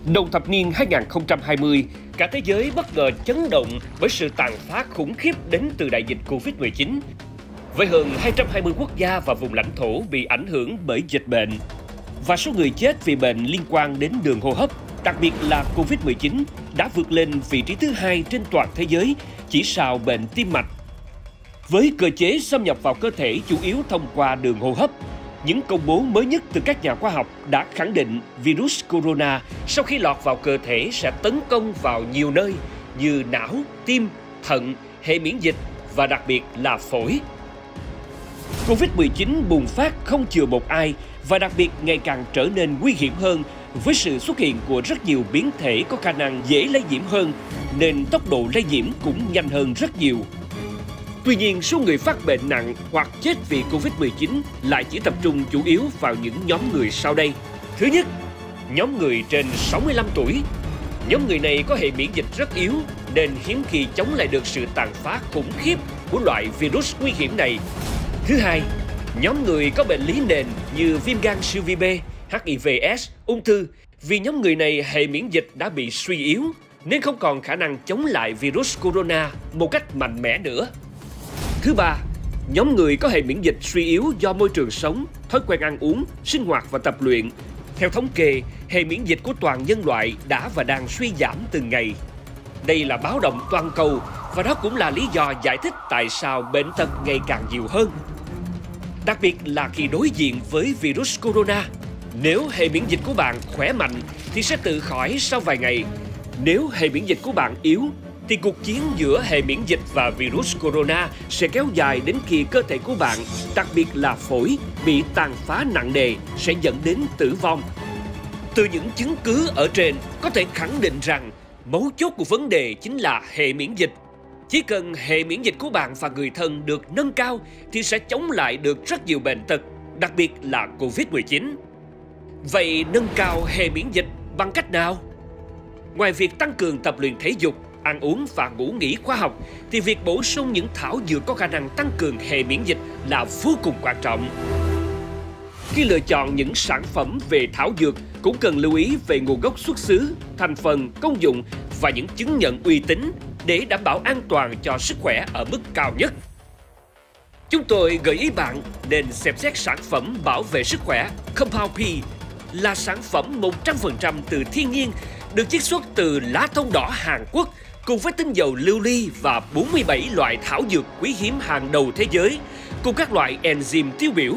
Đầu thập niên 2020, cả thế giới bất ngờ chấn động bởi sự tàn phá khủng khiếp đến từ đại dịch Covid-19. Với hơn 220 quốc gia và vùng lãnh thổ bị ảnh hưởng bởi dịch bệnh, và số người chết vì bệnh liên quan đến đường hô hấp, đặc biệt là Covid-19, đã vượt lên vị trí thứ 2 trên toàn thế giới, chỉ sau bệnh tim mạch. Với cơ chế xâm nhập vào cơ thể chủ yếu thông qua đường hô hấp, những công bố mới nhất từ các nhà khoa học đã khẳng định virus corona sau khi lọt vào cơ thể sẽ tấn công vào nhiều nơi như não, tim, thận, hệ miễn dịch và đặc biệt là phổi. Covid-19 bùng phát không chừa một ai và đặc biệt ngày càng trở nên nguy hiểm hơn với sự xuất hiện của rất nhiều biến thể có khả năng dễ lây nhiễm hơn, nên tốc độ lây nhiễm cũng nhanh hơn rất nhiều. Tuy nhiên, số người phát bệnh nặng hoặc chết vì Covid-19 lại chỉ tập trung chủ yếu vào những nhóm người sau đây. Thứ nhất, nhóm người trên 65 tuổi. Nhóm người này có hệ miễn dịch rất yếu nên hiếm khi chống lại được sự tàn phá khủng khiếp của loại virus nguy hiểm này. Thứ hai, nhóm người có bệnh lý nền như viêm gan siêu vi B, HIV/AIDS, ung thư. Vì nhóm người này hệ miễn dịch đã bị suy yếu nên không còn khả năng chống lại virus corona một cách mạnh mẽ nữa. Thứ ba, nhóm người có hệ miễn dịch suy yếu do môi trường sống, thói quen ăn uống, sinh hoạt và tập luyện. Theo thống kê, hệ miễn dịch của toàn nhân loại đã và đang suy giảm từng ngày. Đây là báo động toàn cầu và đó cũng là lý do giải thích tại sao bệnh tật ngày càng nhiều hơn. Đặc biệt là khi đối diện với virus corona, nếu hệ miễn dịch của bạn khỏe mạnh thì sẽ tự khỏi sau vài ngày. Nếu hệ miễn dịch của bạn yếu thì cuộc chiến giữa hệ miễn dịch và virus corona sẽ kéo dài đến khi cơ thể của bạn, đặc biệt là phổi, bị tàn phá nặng nề, sẽ dẫn đến tử vong. Từ những chứng cứ ở trên, có thể khẳng định rằng mấu chốt của vấn đề chính là hệ miễn dịch. Chỉ cần hệ miễn dịch của bạn và người thân được nâng cao thì sẽ chống lại được rất nhiều bệnh tật, đặc biệt là Covid-19. Vậy nâng cao hệ miễn dịch bằng cách nào? Ngoài việc tăng cường tập luyện thể dục, ăn uống và ngủ nghỉ khoa học, thì việc bổ sung những thảo dược có khả năng tăng cường hệ miễn dịch là vô cùng quan trọng. Khi lựa chọn những sản phẩm về thảo dược, cũng cần lưu ý về nguồn gốc xuất xứ, thành phần, công dụng và những chứng nhận uy tín để đảm bảo an toàn cho sức khỏe ở mức cao nhất. Chúng tôi gợi ý bạn nên xem xét sản phẩm bảo vệ sức khỏe Compound P, là sản phẩm 100% từ thiên nhiên, được chiết xuất từ lá thông đỏ Hàn Quốc, cùng với tinh dầu lưu ly và 47 loại thảo dược quý hiếm hàng đầu thế giới, cùng các loại enzyme tiêu biểu.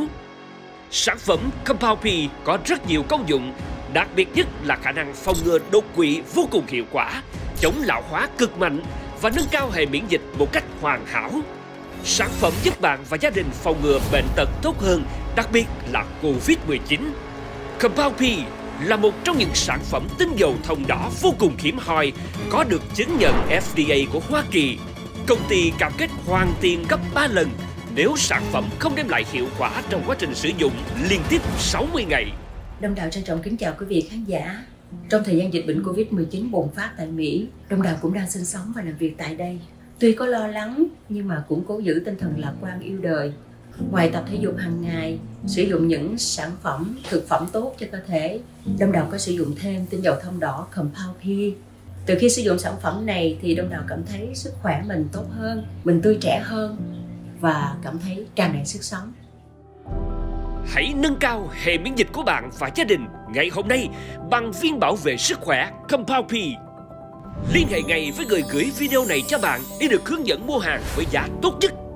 Sản phẩm Compound P có rất nhiều công dụng, đặc biệt nhất là khả năng phòng ngừa đột quỵ vô cùng hiệu quả, chống lão hóa cực mạnh và nâng cao hệ miễn dịch một cách hoàn hảo. Sản phẩm giúp bạn và gia đình phòng ngừa bệnh tật tốt hơn, đặc biệt là Covid-19. Compound P là một trong những sản phẩm tinh dầu thông đỏ vô cùng hiếm hoi, có được chứng nhận FDA của Hoa Kỳ. Công ty cam kết hoàn tiền gấp 3 lần nếu sản phẩm không đem lại hiệu quả trong quá trình sử dụng liên tiếp 60 ngày. Đông Đào trân trọng kính chào quý vị khán giả. Trong thời gian dịch bệnh Covid-19 bùng phát tại Mỹ, Đông Đào cũng đang sinh sống và làm việc tại đây. Tuy có lo lắng nhưng mà cũng cố giữ tinh thần lạc quan yêu đời. Ngoài tập thể dục hàng ngày, sử dụng những sản phẩm, thực phẩm tốt cho cơ thể, Đông Đào có sử dụng thêm tinh dầu thông đỏ Compound P. Từ khi sử dụng sản phẩm này thì Đông Đào cảm thấy sức khỏe mình tốt hơn, mình tươi trẻ hơn và cảm thấy tràn đầy sức sống. Hãy nâng cao hệ miễn dịch của bạn và gia đình ngày hôm nay bằng viên bảo vệ sức khỏe Compound P. Liên hệ ngay với người gửi video này cho bạn để được hướng dẫn mua hàng với giá tốt nhất.